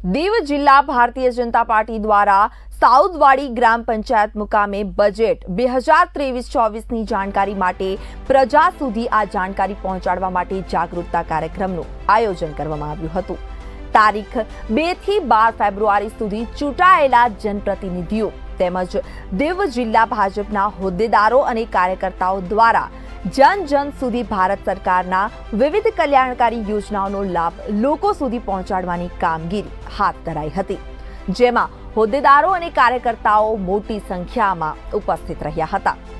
દીવ જિલ્લા ભારતીય જનતા પાર્ટી દ્વારા સાઉદવાડી ગ્રામ પંચાયત મુકામે બજેટ 2023-24ની જાણકારી માટે પ્રજા સુધી આ જાણકારી પહોંચાડવા માટે જાગૃતતા કાર્યક્રમનું આયોજન કરવામાં આવ્યું હતું। તારીખ 2 થી 12 ફેબ્રુઆરી સુધી ચૂંટાયેલા જનપ્રતિનિધિઓ તેમજ દીવ જિલ્લા ભાજપના હોદ્દેદારો અને કાર્યકર્તાઓ દ્વારા જન સુધી ભારત સરકારના વિવિધ કલ્યાણકારી યોજનાઓનો લાભ લોકો સુધી પહોંચાડવાની કામગીરી હાથ ધરાઈ હતી, જેમાં હોદ્દેદારો અને કાર્યકર્તાઓ મોટી સંખ્યામાં ઉપસ્થિત રહ્યા હતા।